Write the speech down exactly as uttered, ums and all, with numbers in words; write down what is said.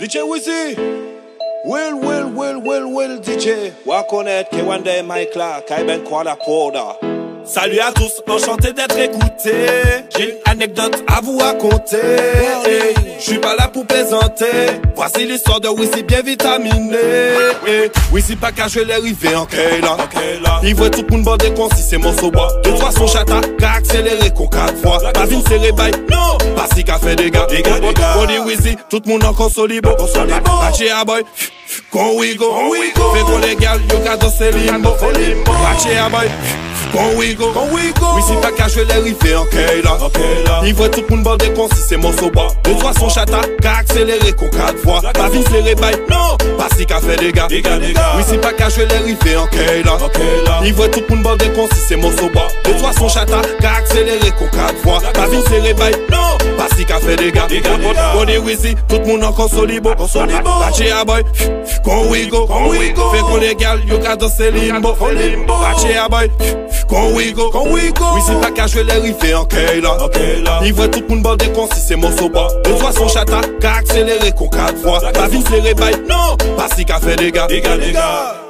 D J Wizzy. Well, well, well, well, well, D J. Wa connaître que one day Mike là, Kaiben Kwada Poda. Salut à tous, enchanté d'être écouté. J'ai une anecdote à vous raconter. Hey, je suis pas là pour plaisanter. Voici l'histoire de Wizzy bien vitaminé. Hey, Wizzy pas qu'à jouer les rivets en Kayla. Il voit tout le monde bandé con si c'est mon soba. De trois son chata, qu'a accéléré qu'on quatre fois. Pas une série bail, non. Pas si qu'a fait des gars. On dit Wizzy, tout le monde en consolibo. Baché à boy. Con wigo, fait qu'on légal, yo ka danser limbo. Baché à boy. Con wigo, Wizzy pas qu'à jouer les rivets en Kayla. Il voit tout le monde bandé con si c'est mon soba. De trois son chata, qu'a accéléré qu'on quatre fois. Pas une série bail, non. Pas si qu'a fait des gars. Wizzy pas qu'à jouer les rivets en Kayla. Il voit tout le monde bandé con si c'est mon soba. De trois son chata, qu'a accéléré qu'on quatre fois. Pas une série bail, non. Pas si qu'a fait des gars. On dit Wizzy, tout le monde en consolibo. Baché à boy. Con wigo, fait qu'on légal, yo ka danser limbo. Baché à boy. Con wigo, Wizzy pas qu'à jouer les rivets en Kayla. Il voit tout le monde bandé con si c'est mon soba. De trois son chata, qu'a accéléré qu'on quatre fois. Pas une série bail, non. Pas si qu'a fait des gars.